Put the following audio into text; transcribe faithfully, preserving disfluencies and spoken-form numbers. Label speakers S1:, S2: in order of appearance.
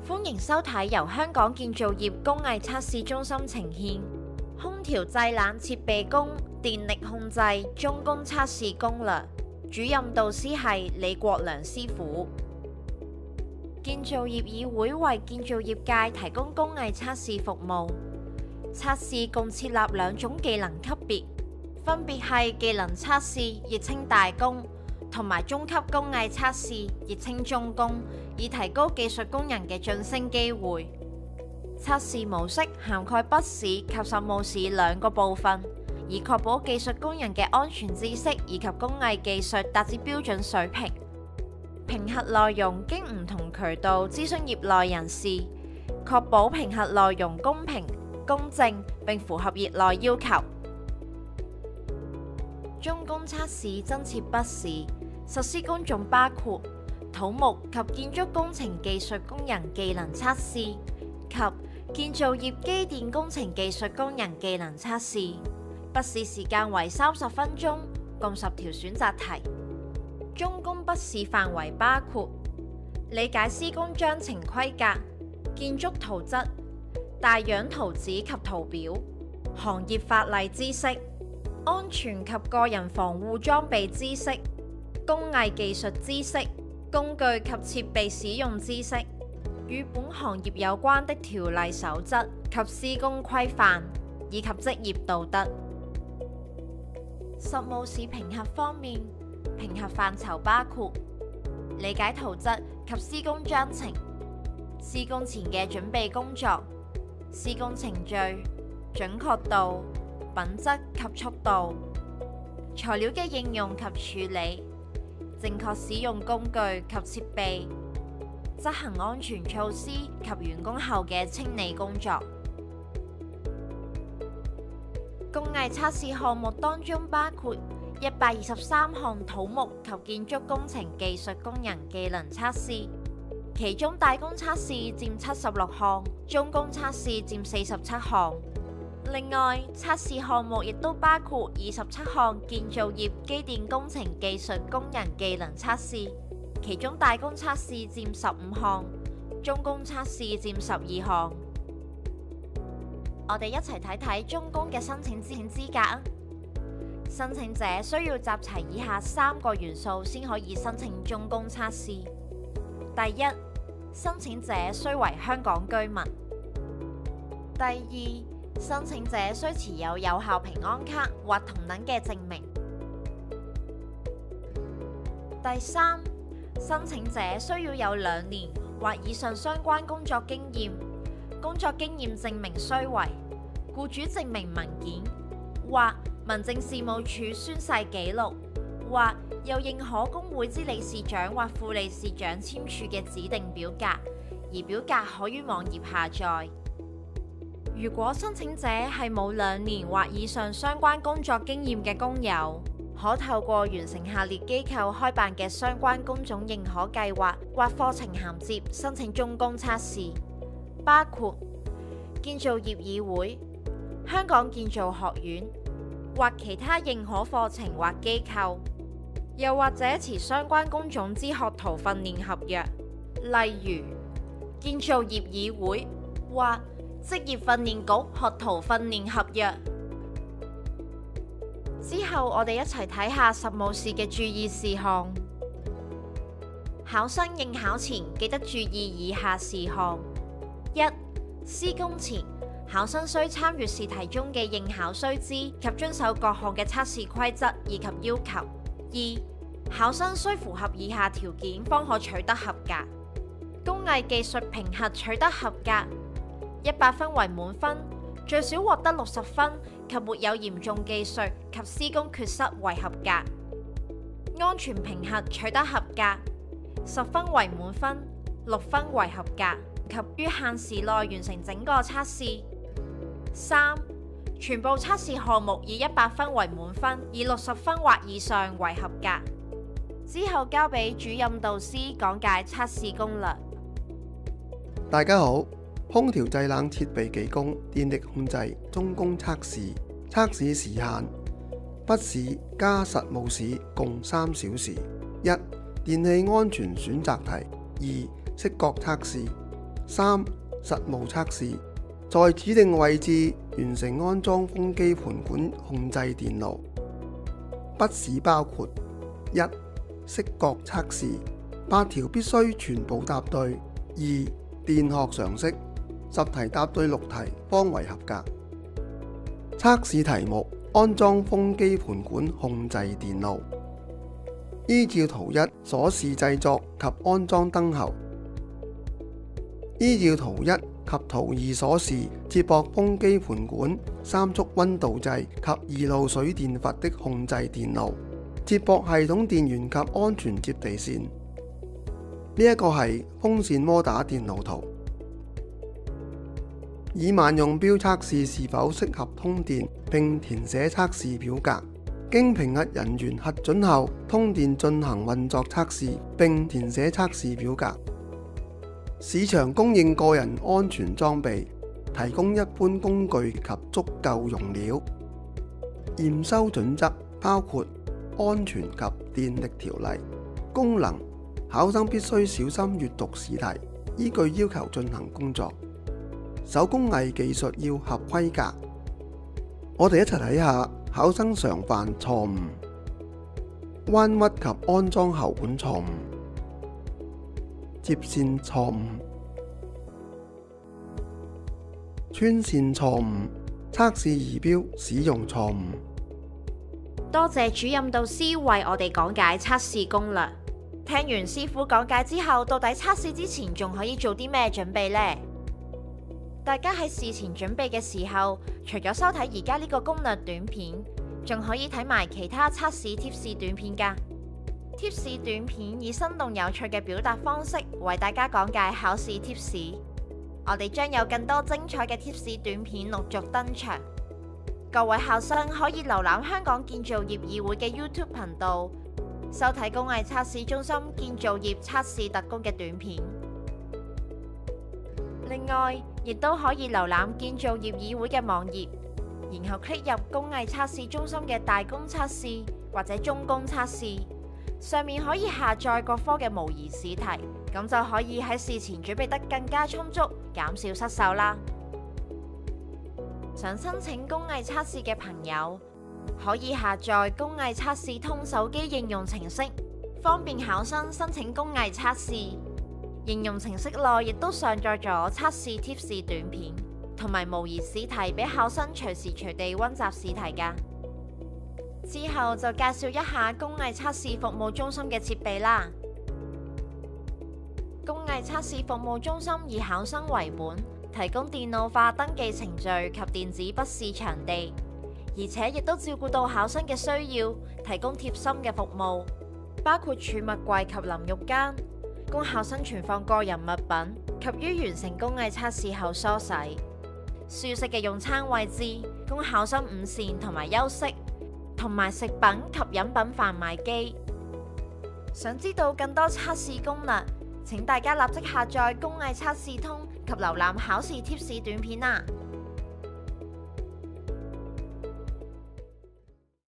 S1: 歡迎收睇由香港建造業工藝測試中心呈現空調製冷設備工電力控制中工測試攻略，主任導師係李國良師傅。建造業議會為建造業界提供工藝測試服務，測試共設立兩種技能級別，分別係技能測試亦稱大工，同埋中級工藝測試亦稱中工，以提高技術工人嘅晉升機會。測試模式涵蓋筆試及實務試兩個部分，以確保技術工人嘅安全知識以及工藝技術達至標準水平。評核內容經唔同渠道諮詢業內人士，確保評核內容公平、公正並符合業內要求。中工測試增設筆試，實施工種包括土木及建築工程技術工人技能測試及建造業機電工程技術工人技能測試。筆試時間為三十分鐘，共十條選擇題。中工筆試範圍包括理解施工章程規格、建築圖則、大樣圖紙及圖表、行業法例知識、安全及個人防護裝備知識、工藝技術知識、工具及設備使用知識、與本行業有關的條例守則及施工規範，以及職業道德。實務試評核方面，評核範疇包括理解圖則及施工章程、施工前嘅準備工作、施工程序、準確度、品質及速度、材料嘅應用及處理、正確使用工具及設備、執行安全措施及完工後嘅清理工作。工藝測試項目當中包括一百二十三項土木及建築工程技術工人技能測試，其中大工測試佔七十六項，中工測試佔四十七項。另外，測試項目亦都包括二十七項建造業機電工程技術工人技能測試，其中大工測試佔十五項，中工測試佔十二項。我哋一齊睇睇中工嘅申請資格啊！申請者需要集齊以下三個元素先可以申請中工測試。第一，申請者須為香港居民。第二，申請者須持有有效平安卡或同等嘅證明。第三，申請者需要有兩年或以上相關工作經驗，工作經驗證明須為僱主證明文件或民政事務處宣誓記錄，或有認可工會之理事長或副理事長簽署嘅指定表格，而表格可於網頁下載。如果申請者係冇兩年或以上相關工作經驗嘅工友，可透過完成下列機構開辦嘅相關工種認可計劃或課程銜接申請中工測試，包括建造業議會、香港建造學院或其他認可課程或機構，又或者持相關工種之學徒訓練合約，例如建造業議會或職業訓練局學徒訓練合約。之後我哋一齊睇下實務試嘅注意事項。考生應考前記得注意以下事項：一、施工前，考生須參閱試題中嘅應考須知及遵守各項嘅測試規則以及要求。二、考生須符合以下條件方可取得合格：工藝技術評核取得合格，一百分為滿分，最少獲得六十分及沒有嚴重技術及施工缺失為合格；安全評核取得合格，十分為滿分，六分為合格及於限時內完成整個測試。三、全部測試項目以一百分為滿分，以六十分或以上為合格。之後交俾主任導師講解測試攻略。
S2: 大家好，空調製冷設備技工電力控制中工測試，測試時限筆試加實務試共三小時。一、電氣安全選擇題。二、色覺測試。 三、實務測試，在指定位置完成安裝風機盤管控制電路。筆試包括：一、色覺測試，八條必須全部答對；二、電學常識，十題答對六題方為合格。測試題目：安裝風機盤管控制電路。依照圖一所示製作及安裝燈喉。依照圖一及圖二所示接駁風機盤管、三速溫度計及二路水電閥的控制電路，接駁系統電源及安全接地線。呢、這、一個係風扇摩打電路圖。以萬用標測試是否適合通電，並填寫測試表格。經評核人員核准後，通電進行運作測試，並填寫測試表格。市場供應個人安全裝備，提供一般工具及足夠用料。驗收準則包括安全及電力條例。功能，考生必須小心閱讀試題，依據要求進行工作。手工藝技術要合規格。我哋一齊睇下考生常犯錯誤：彎屈及安裝喉管錯誤，接線錯誤，穿線錯誤，測試儀表使用錯誤。
S1: 多謝主任導師為我哋講解測試攻略。聽完師傅講解之後，到底測試之前仲可以做啲咩準備呢？大家喺事前準備嘅時候，除咗收睇而家呢個攻略短片，仲可以睇埋其他測試貼士短片㗎。貼士短片以生動有趣嘅表達方式為大家講解考試貼士。我哋將有更多精彩嘅貼士短片陸續登場。各位考生可以瀏覽香港建造業議會嘅 YouTube 頻道，收睇工藝測試中心建造業測試特工嘅短片。另外，亦都可以瀏覽建造業議會嘅網頁，然後 click 入工藝測試中心嘅大工測試或者中工測試，上面可以下載各科嘅模擬試題，咁就可以喺事前準備得更加充足，減少失手啦。想申請工藝測試嘅朋友，可以下載工藝測試通手機應用程式，方便考生申請工藝測試。應用程式內亦都上載咗測試貼士短片同埋模擬試題俾考生隨時隨地溫習試題㗎。之後就介紹一下工藝測試服務中心嘅設備啦。工藝測試服務中心以考生為本，提供電腦化登記程序及電子筆試場地，而且亦都照顧到考生嘅需要，提供貼心嘅服務，包括儲物櫃及淋浴間，供考生存放個人物品，及於完成工藝測試後梳洗；舒適嘅用餐位置，供考生午膳同埋休息，同埋食品及飲品販賣機。想知道更多測試攻略，請大家立即下載工藝測試通及瀏覽考試貼士短片啦！